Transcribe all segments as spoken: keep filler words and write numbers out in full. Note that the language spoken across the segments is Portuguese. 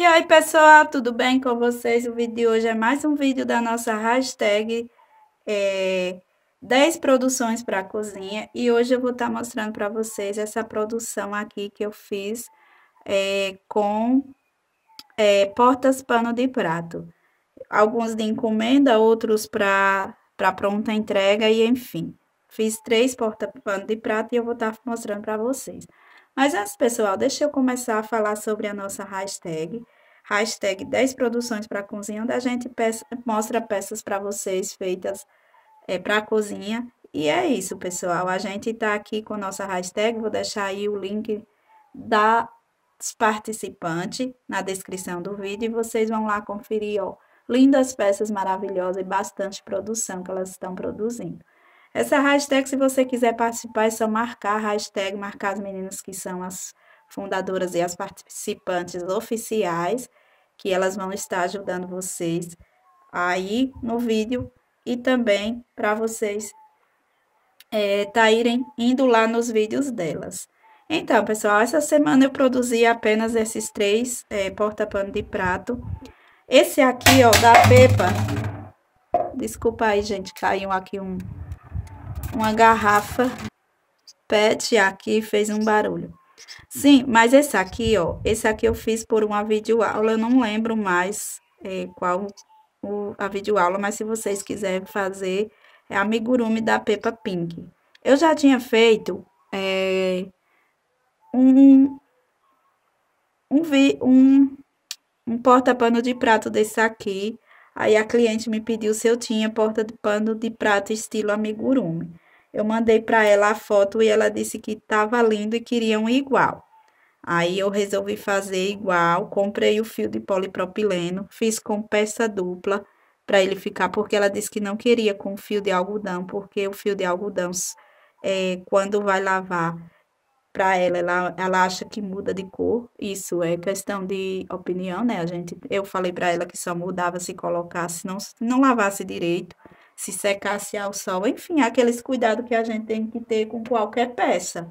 E aí, pessoal, tudo bem com vocês? O vídeo de hoje é mais um vídeo da nossa hashtag é, dez produções para a cozinha. E hoje eu vou estar mostrando para vocês essa produção aqui que eu fiz é, com é, portas pano de prato. Alguns de encomenda, outros para para pronta entrega e enfim. Fiz três porta-pano de prato e eu vou estar mostrando para vocês. Mas antes, pessoal, deixa eu começar a falar sobre a nossa hashtag. Hashtag dez produções para a cozinha, onde a gente peça, mostra peças para vocês feitas é, para a cozinha. E é isso, pessoal. A gente está aqui com a nossa hashtag. Vou deixar aí o link das participantes na descrição do vídeo. E vocês vão lá conferir, ó. Lindas peças maravilhosas e bastante produção que elas estão produzindo. Essa hashtag, se você quiser participar, é só marcar a hashtag, marcar as meninas que são as fundadoras e as participantes oficiais, que elas vão estar ajudando vocês aí no vídeo e também para vocês é, tá irem indo lá nos vídeos delas. Então, pessoal, essa semana eu produzi apenas esses três é, porta-pano de prato. Esse aqui, ó, da Pepa. Desculpa aí, gente, caiu aqui um, uma garrafa pet aqui, fez um barulho. Sim, mas esse aqui, ó, esse aqui eu fiz por uma videoaula, eu não lembro mais é, qual o, a videoaula, mas se vocês quiserem fazer, é amigurumi da Peppa Pink. Eu já tinha feito é, um, um, vi, um um porta-pano de prato desse aqui. Aí a cliente me pediu se eu tinha porta de pano de prato estilo amigurumi. Eu mandei para ela a foto e ela disse que estava lindo e queriam igual. Aí eu resolvi fazer igual, comprei o fio de polipropileno, fiz com peça dupla para ele ficar, porque ela disse que não queria com fio de algodão, porque o fio de algodão, é, quando vai lavar, para ela, ela, ela acha que muda de cor. Isso é questão de opinião, né? A gente, eu falei para ela que só mudava se colocasse, não, não lavasse direito, se secasse ao sol, enfim, aqueles cuidados que a gente tem que ter com qualquer peça.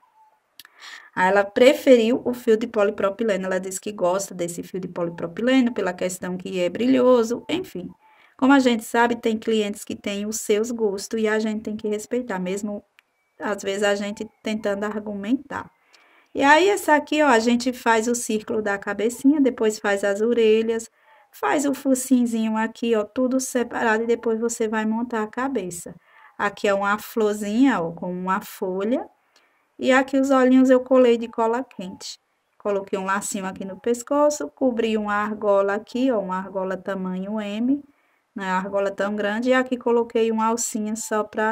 Aí ela preferiu o fio de polipropileno, ela disse que gosta desse fio de polipropileno pela questão que é brilhoso, enfim. Como a gente sabe, tem clientes que têm os seus gostos e a gente tem que respeitar, mesmo às vezes a gente tentando argumentar. E aí, essa aqui, ó, a gente faz o círculo da cabecinha, depois faz as orelhas, faz o focinzinho aqui, ó, tudo separado, e depois você vai montar a cabeça. Aqui é uma florzinha, ó, com uma folha, e aqui os olhinhos eu colei de cola quente. Coloquei um lacinho aqui no pescoço, cobri uma argola aqui, ó, uma argola tamanho M, não é argola tão grande, e aqui coloquei uma alcinha só pra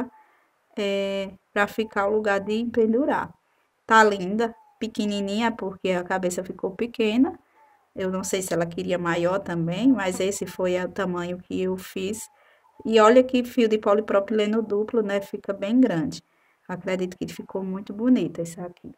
é, para ficar o lugar de pendurar. Tá linda, pequenininha, porque a cabeça ficou pequena. Eu não sei se ela queria maior também, mas esse foi o tamanho que eu fiz. E olha que fio de polipropileno duplo, né? Fica bem grande. Acredito que ficou muito bonito esse aqui.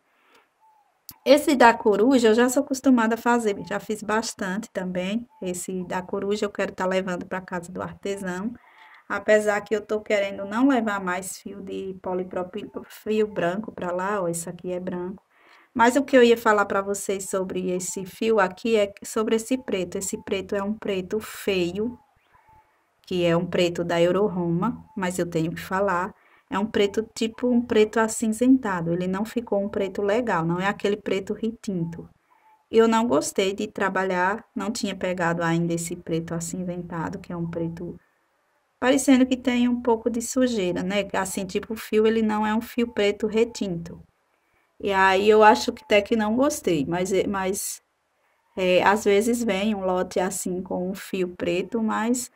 Esse da coruja eu já sou acostumada a fazer, já fiz bastante também. Esse da coruja eu quero estar tá levando para casa do artesão. Apesar que eu tô querendo não levar mais fio de polipropileno, fio branco para lá, ó, esse aqui é branco. Mas o que eu ia falar para vocês sobre esse fio aqui é sobre esse preto. Esse preto é um preto feio, que é um preto da Euroroma, mas eu tenho que falar. É um preto tipo um preto acinzentado, ele não ficou um preto legal, não é aquele preto retinto. Eu não gostei de trabalhar, não tinha pegado ainda esse preto acinzentado, que é um preto parecendo que tem um pouco de sujeira, né? Assim, tipo, o fio, ele não é um fio preto retinto. E aí, eu acho que até que não gostei, mas, mas é, às vezes vem um lote assim, com um fio preto, mas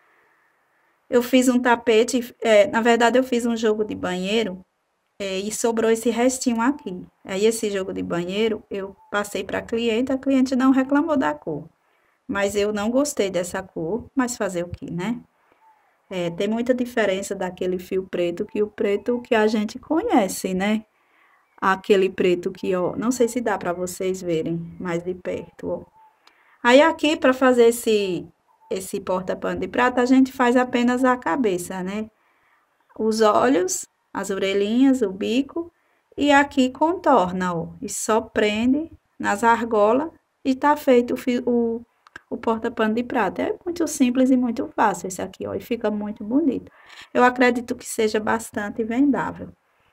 eu fiz um tapete, é, na verdade, eu fiz um jogo de banheiro, é, e sobrou esse restinho aqui. Aí, esse jogo de banheiro, eu passei para a cliente, a cliente não reclamou da cor. Mas eu não gostei dessa cor, mas fazer o quê, né? É, tem muita diferença daquele fio preto que o preto que a gente conhece, né? Aquele preto que, ó, não sei se dá para vocês verem mais de perto, ó. Aí aqui, para fazer esse, esse porta-pano de prata, a gente faz apenas a cabeça, né? Os olhos, as orelhinhas, o bico, e aqui contorna, ó. E só prende nas argolas e tá feito o, fio, o o porta-pano de prata. É muito simples e muito fácil esse aqui, ó, e fica muito bonito. Eu acredito que seja bastante vendável.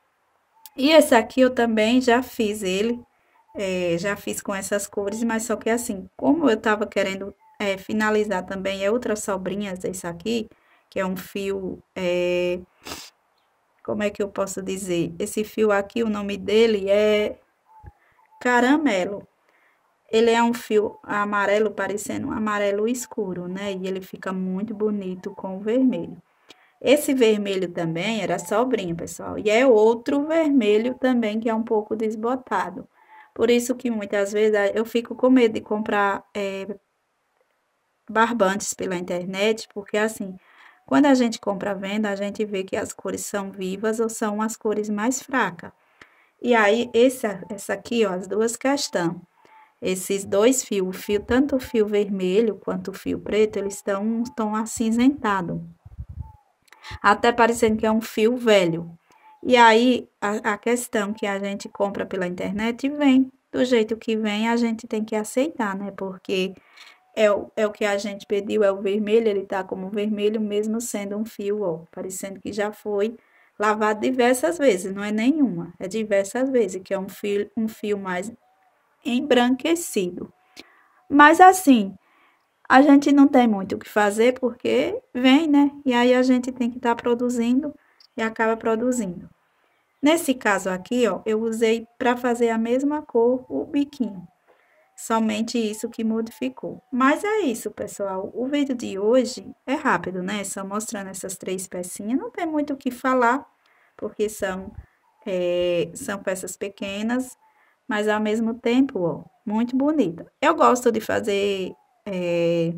E esse aqui eu também já fiz ele, é, já fiz com essas cores, mas só que assim, como eu tava querendo é, finalizar também, é outras sobrinhas desse aqui, que é um fio, é, como é que eu posso dizer? Esse fio aqui, o nome dele é caramelo. Ele é um fio amarelo, parecendo um amarelo escuro, né? E ele fica muito bonito com o vermelho. Esse vermelho também era sobrinho, pessoal. E é outro vermelho também que é um pouco desbotado. Por isso que muitas vezes eu fico com medo de comprar é, barbantes pela internet, porque assim, quando a gente compra à venda, a gente vê que as cores são vivas ou são as cores mais fracas. E aí, esse, essa aqui, ó, as duas questões. Esses dois fios, o fio, tanto o fio vermelho quanto o fio preto, eles estão, estão acinzentados. Até parecendo que é um fio velho. E aí, a, a questão que a gente compra pela internet vem do jeito que vem, a gente tem que aceitar, né? Porque é o, é o que a gente pediu, é o vermelho, ele tá como vermelho mesmo sendo um fio, ó, parecendo que já foi lavado diversas vezes, não é nenhuma, é diversas vezes, que é um fio, um fio mais embranquecido. Mas assim, a gente não tem muito o que fazer porque vem, né? E aí a gente tem que estar tá produzindo e acaba produzindo. Nesse caso aqui, ó, eu usei para fazer a mesma cor o biquinho. Somente isso que modificou. Mas é isso, pessoal. O vídeo de hoje é rápido, né? Só mostrando essas três pecinhas. Não tem muito o que falar, porque são, é, são peças pequenas, mas ao mesmo tempo, ó, muito bonita. Eu gosto de fazer é,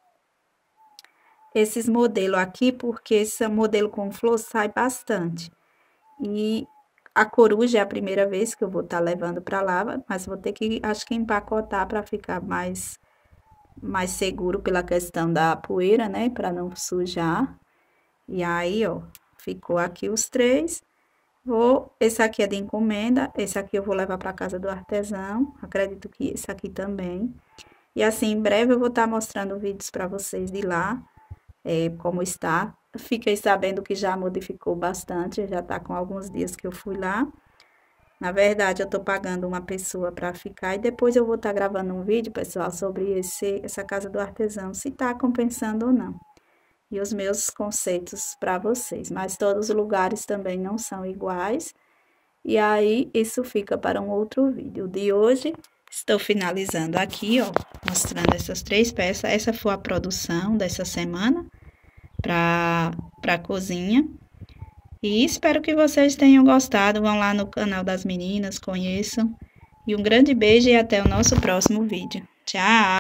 esses modelos aqui, porque esse modelo com flor sai bastante. E a coruja é a primeira vez que eu vou estar tá levando para lá, mas vou ter que, acho que empacotar para ficar mais, mais seguro pela questão da poeira, né? Para não sujar. E aí, ó, ficou aqui os três. Vou, esse aqui é de encomenda, esse aqui eu vou levar para casa do artesão, acredito que esse aqui também. E assim, em breve eu vou estar tá mostrando vídeos para vocês de lá, é, como está. Fiquei sabendo que já modificou bastante, já tá com alguns dias que eu fui lá. Na verdade, eu tô pagando uma pessoa para ficar e depois eu vou estar tá gravando um vídeo, pessoal, sobre esse, essa casa do artesão, se tá compensando ou não. E os meus conceitos para vocês, mas todos os lugares também não são iguais. E aí, isso fica para um outro vídeo. De hoje, estou finalizando aqui, ó, mostrando essas três peças. Essa foi a produção dessa semana para a cozinha. E espero que vocês tenham gostado. Vão lá no canal das meninas, conheçam. E um grande beijo e até o nosso próximo vídeo. Tchau!